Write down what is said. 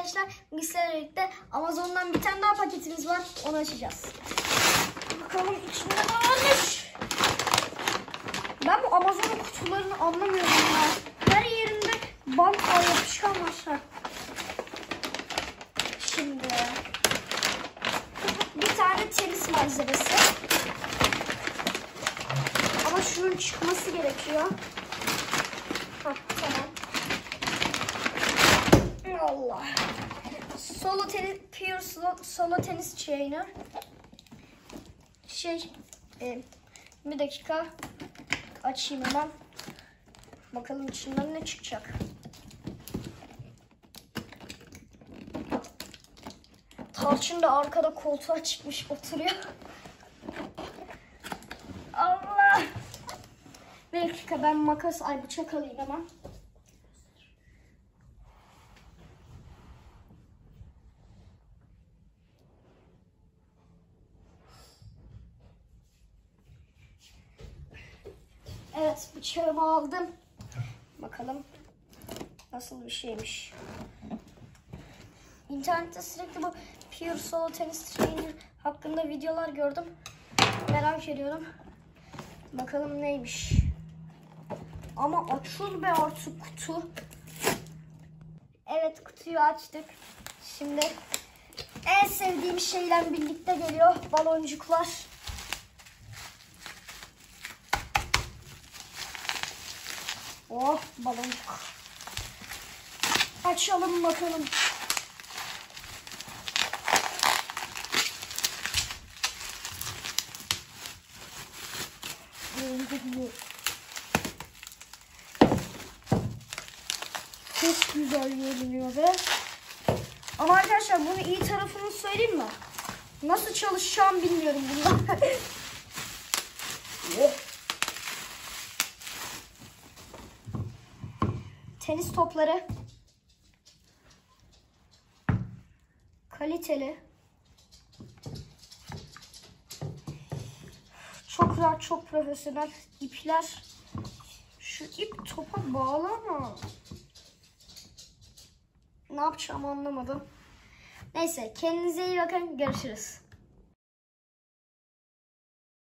arkadaşlar. Bizlerle birlikte Amazon'dan bir tane daha paketimiz var. Onu açacağız. Bakalım içinde ne varmış. Ben bu Amazon'un kutularını anlamıyorum ya. Her yerinde bant var, yapışkan var. Şimdi bir tane tenis malzemesi. Ama şunun çıkması gerekiyor. Tamam. Allah. Pure Solo Tennis Trainer. Bir dakika. Açayım hemen. Bakalım içinden ne çıkacak. Tarçın da arkada koltuğa çıkmış oturuyor. Allah. Bir dakika, ben makas bıçak alayım hemen. Evet, bıçağımı aldım. Bakalım nasıl bir şeymiş. İnternette sürekli bu Pure Solo Tennis Trainer hakkında videolar gördüm. Merak ediyorum. Bakalım neymiş. Ama açıl be artık kutu. Evet, kutuyu açtık. Şimdi en sevdiğim şeyle birlikte geliyor. Baloncuklar. Oh, baloncuk. Açalım bakalım. Çok güzel görünüyor be. Ama arkadaşlar, bunu iyi tarafını söyleyeyim mi? Nasıl çalışacağımı bilmiyorum bundan. Tenis topları. Kaliteli. Çok rahat, çok profesyonel. İpler. Şu ip topa bağlı ama ne yapacağımı anlamadım. Neyse, kendinize iyi bakın. Görüşürüz.